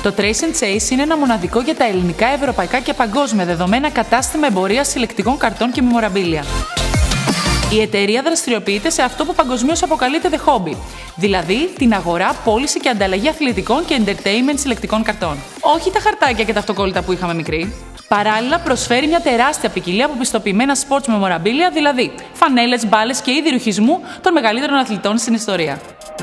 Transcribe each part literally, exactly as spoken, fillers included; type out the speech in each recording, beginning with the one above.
Το Trace and Chase είναι ένα μοναδικό για τα ελληνικά, ευρωπαϊκά και παγκόσμια δεδομένα κατάστημα εμπορίας συλλεκτικών καρτών και μεμορabilia. Η εταιρεία δραστηριοποιείται σε αυτό που παγκοσμίως αποκαλείται The Hobby, δηλαδή την αγορά, πώληση και ανταλλαγή αθλητικών και entertainment συλλεκτικών καρτών. Όχι τα χαρτάκια και τα αυτοκόλλητα που είχαμε μικροί. Παράλληλα, προσφέρει μια τεράστια ποικιλία από πιστοποιημένα sports memorabilia, δηλαδή φανέλες, μπάλες και είδη ρουχισμού των μεγαλύτερων αθλητών στην ιστορία.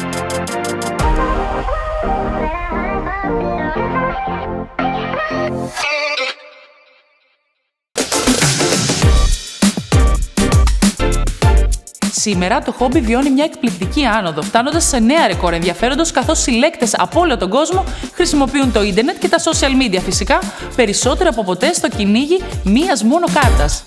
Σήμερα το χόμπι βιώνει μια εκπληκτική άνοδο, φτάνοντας σε νέα ρεκόρ ενδιαφέροντος, καθώς συλλέκτες από όλο τον κόσμο χρησιμοποιούν το ίντερνετ και τα social media φυσικά, περισσότερο από ποτέ στο κυνήγι μίας μόνο κάρτας.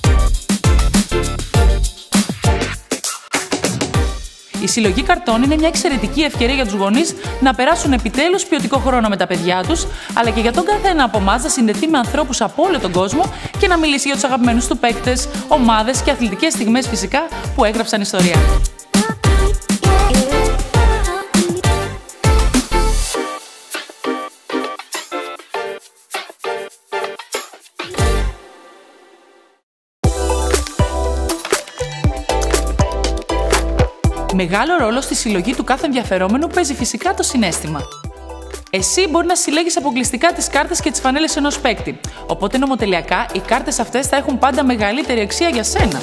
Η συλλογή καρτών είναι μια εξαιρετική ευκαιρία για τους γονείς να περάσουν επιτέλους ποιοτικό χρόνο με τα παιδιά τους, αλλά και για τον καθένα από εμάς να συνδεθεί με ανθρώπους από όλο τον κόσμο και να μιλήσει για τους αγαπημένους του παίκτες, ομάδες και αθλητικές στιγμές φυσικά που έγραψαν ιστορία. Μεγάλο ρόλο στη συλλογή του κάθε ενδιαφερόμενου παίζει φυσικά το συναίσθημα. Εσύ μπορεί να συλλέγεις αποκλειστικά τις κάρτες και τις φανέλες ενός παίκτη, οπότε νομοτελειακά οι κάρτες αυτές θα έχουν πάντα μεγαλύτερη αξία για σένα.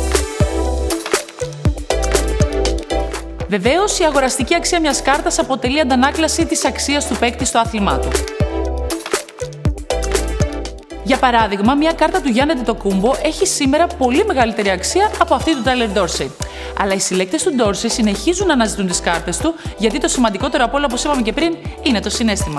Βεβαίως, η αγοραστική αξία μιας κάρτας αποτελεί αντανάκλαση της αξίας του παίκτη στο άθλημά του. Για παράδειγμα, μια κάρτα του Γιάννη Αντετοκούνμπο έχει σήμερα πολύ μεγαλύτερη αξία από αυτή του Τάιλερ Ντόρσεϊ. Αλλά οι συλλέκτες του Ντόρσεϊ συνεχίζουν να αναζητούν τις κάρτες του, γιατί το σημαντικότερο από όλα, όπως είπαμε και πριν, είναι το συναίσθημα.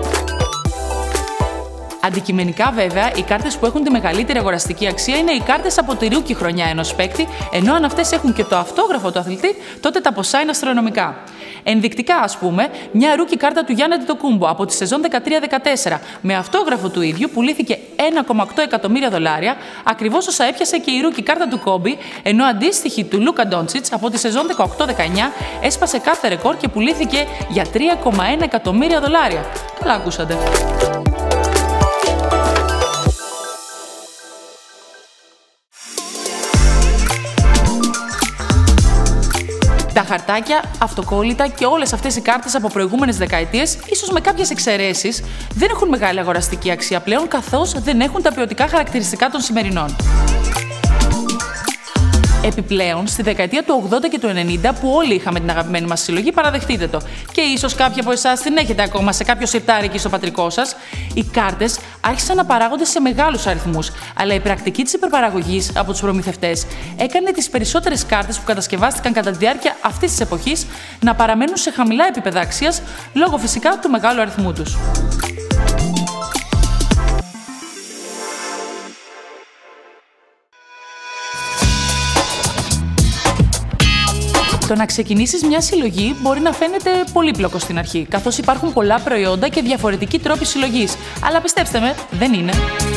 Αντικειμενικά, βέβαια, οι κάρτες που έχουν τη μεγαλύτερη αγοραστική αξία είναι οι κάρτες από τη ρούκι χρονιά ενός παίκτη, ενώ αν αυτές έχουν και το αυτόγραφο του αθλητή, τότε τα ποσά είναι αστρονομικά. Ενδεικτικά, ας πούμε, μια ρούκι κάρτα του Γιάννη Αντετοκούνμπο από τη σεζόν δεκατρία δεκατέσσερα με αυτόγραφο του ίδιου πουλήθηκε ένα κόμμα οκτώ εκατομμύρια δολάρια, ακριβώς όσα έπιασε και η ρούκι κάρτα του Κόμπι, ενώ αντίστοιχη του Λούκα Ντόντσιτς από τη σεζόν δεκαοκτώ δεκαεννιά έσπασε κάθε ρεκόρ και πουλήθηκε για τρία κόμμα ένα εκατομμύρια δολάρια. Καλά ακούσατε. Τα χαρτάκια, αυτοκόλλητα και όλες αυτές οι κάρτες από προηγούμενες δεκαετίες, ίσως με κάποιες εξαιρέσεις, δεν έχουν μεγάλη αγοραστική αξία πλέον, καθώς δεν έχουν τα ποιοτικά χαρακτηριστικά των σημερινών. Επιπλέον, στη δεκαετία του ογδόντα και του ενενήντα, που όλοι είχαμε την αγαπημένη μας συλλογή, παραδεχτείτε το, και ίσως κάποιοι από εσάς την έχετε ακόμα σε κάποιο σιρτάρι εκεί στο πατρικό σας, οι κάρτες άρχισαν να παράγονται σε μεγάλους αριθμούς, αλλά η πρακτική της υπερπαραγωγής από τους προμηθευτές έκανε τις περισσότερες κάρτες που κατασκευάστηκαν κατά τη διάρκεια αυτής της εποχής να παραμένουν σε χαμηλά επίπεδα αξίας, λόγω φυσικά του μεγάλου αριθμού τους. Το να ξεκινήσεις μια συλλογή μπορεί να φαίνεται πολύπλοκο στην αρχή, καθώς υπάρχουν πολλά προϊόντα και διαφορετικοί τρόποι συλλογής. Αλλά πιστέψτε με, δεν είναι.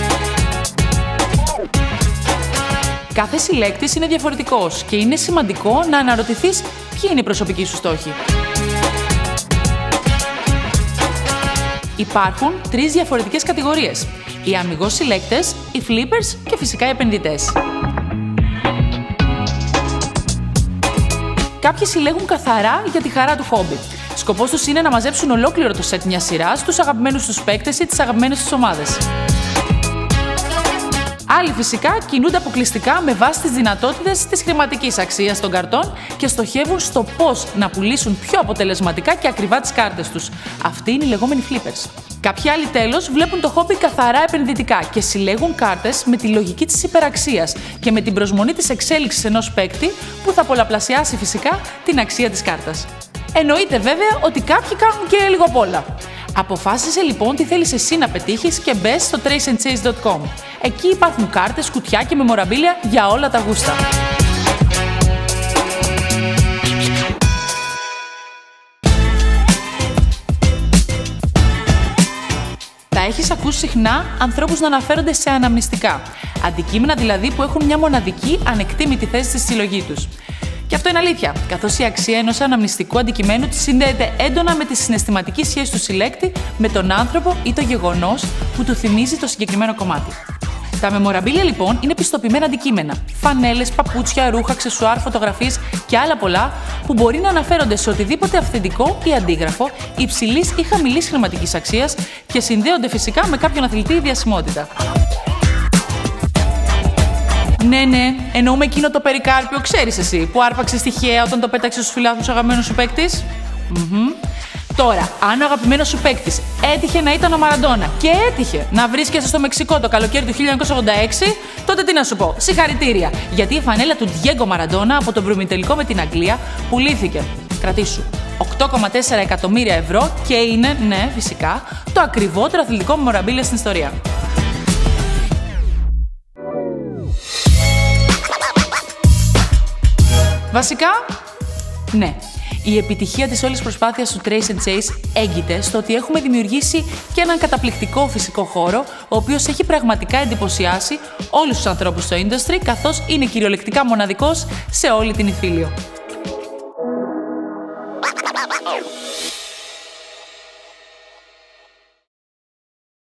Κάθε συλλέκτης είναι διαφορετικός και είναι σημαντικό να αναρωτηθείς ποιοι είναι οι προσωπικοί σου στόχοι. Υπάρχουν τρεις διαφορετικές κατηγορίες: οι αμιγώς συλλέκτες, οι flippers και φυσικά οι επενδυτές. Κάποιοι συλλέγουν καθαρά για τη χαρά του χόμπι. Σκοπός τους είναι να μαζέψουν ολόκληρο το σετ μιας σειράς, τους αγαπημένους τους παίκτες ή τις αγαπημένες τους ομάδες. Άλλοι φυσικά κινούνται αποκλειστικά με βάση τις δυνατότητες της χρηματικής αξίας των καρτών και στοχεύουν στο πώς να πουλήσουν πιο αποτελεσματικά και ακριβά τις κάρτες τους. Αυτοί είναι οι λεγόμενοι flippers. Κάποιοι άλλοι τέλος βλέπουν το χόμπι καθαρά επενδυτικά και συλλέγουν κάρτες με τη λογική της υπεραξίας και με την προσμονή της εξέλιξης ενός παίκτη που θα πολλαπλασιάσει φυσικά την αξία της κάρτας. Εννοείται βέβαια ότι κάποιοι κάνουν και λίγο απ' όλα. Αποφάσισε λοιπόν τι θέλεις εσύ να πετύχεις και μπες στο trace and chase dot com. Εκεί υπάρχουν κάρτες, κουτιά και μεμορabilia για όλα τα γούστα. Θα έχεις ακούσει συχνά ανθρώπους να αναφέρονται σε αναμνηστικά, αντικείμενα δηλαδή που έχουν μια μοναδική ανεκτήμητη θέση στη συλλογή τους. Και αυτό είναι αλήθεια, καθώς η αξία ενός αναμνηστικού αντικειμένου συνδέεται έντονα με τη συναισθηματική σχέση του συλλέκτη με τον άνθρωπο ή το γεγονός που του θυμίζει το συγκεκριμένο κομμάτι. Τα μεμοραμπίλια λοιπόν είναι πιστοποιημένα αντικείμενα. Φανέλες, παπούτσια, ρούχα, αξεσουάρ, φωτογραφίες και άλλα πολλά που μπορεί να αναφέρονται σε οτιδήποτε αυθεντικό ή αντίγραφο υψηλής ή χαμηλής χρηματικής αξίας και συνδέονται φυσικά με κάποιον αθλητή ή διασημότητα. Ναι, ναι, εννοούμε εκείνο το περικάρπιο, ξέρεις εσύ, που άρπαξες τυχαία όταν το πέταξες στους φιλάθλους αγαπημένος σου παίκτης. Mm-hmm. Τώρα, αν ο αγαπημένος σου παίκτης έτυχε να ήταν ο Μαραντόνα και έτυχε να βρίσκεσαι στο Μεξικό το καλοκαίρι του χίλια εννιακόσια ογδόντα έξι, τότε τι να σου πω, συγχαρητήρια! Γιατί η φανέλα του Διέγκο Μαραντόνα από τον προημιτελικό με την Αγγλία πουλήθηκε, κρατήσου, οκτώ κόμμα τέσσερα εκατομμύρια ευρώ και είναι, ναι, φυσικά, το ακριβότερο αθλητικό μεμοραμπίλια στην ιστορία. Βασικά, ναι. Η επιτυχία της όλης προσπάθειας του Trace and Chase έγκυται στο ότι έχουμε δημιουργήσει και έναν καταπληκτικό φυσικό χώρο, ο οποίος έχει πραγματικά εντυπωσιάσει όλους τους ανθρώπους στο industry, καθώς είναι κυριολεκτικά μοναδικός σε όλη την Ιφίλιο.